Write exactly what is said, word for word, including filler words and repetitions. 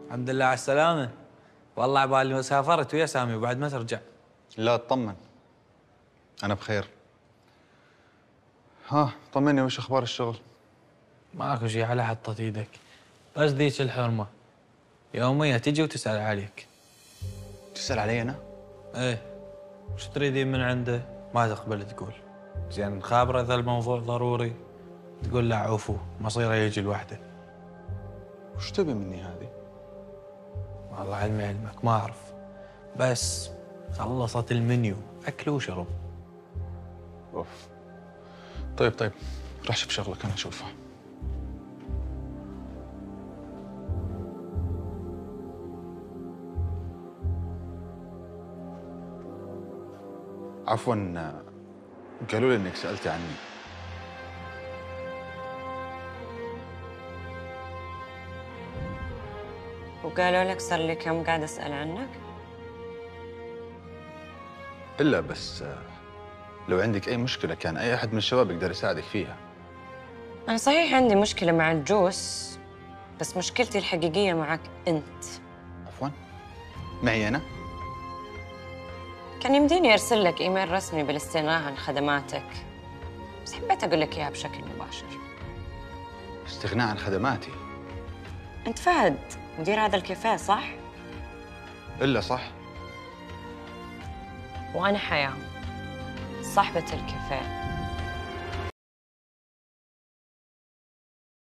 الحمد لله على السلامة. والله عبالي سافرت ويا سامي وبعد ما ترجع. لا اطمن، أنا بخير. ها طمني، وش أخبار الشغل؟ ماكو شي على حطة ايدك، بس ذيك الحرمة يومية تجي وتسأل عليك. تسأل علي أنا؟ ايه، وش تريدين من عنده؟ ما تقبل تقول. زين خابرة ذا الموضوع ضروري، تقول لا عفو مصيره يجي لوحده. وش تبي مني هذه؟ والله علمي علمك ما أعرف، بس خلصت المنيو أكل وشرب. أوف. طيب طيب، راح شوف شغلك أنا أشوفه. عفواً، قالوا لي إنك سألتي عني. وقالوا لك صار لي كم قاعد أسأل عنك؟ إلا بس لو عندك أي مشكلة كان أي أحد من الشباب يقدر يساعدك فيها. أنا صحيح عندي مشكلة مع الجوس، بس مشكلتي الحقيقية معك أنت. عفواً؟ معي أنا؟ كان يمديني أرسل لك إيميل رسمي بالاستغناء عن خدماتك، بس حبيت أقول لك إياها بشكل مباشر. استغناء عن خدماتي؟ أنت فهد مدير هذا الكافيه صح؟ إلا صح. وأنا حياة صاحبة الكافيه.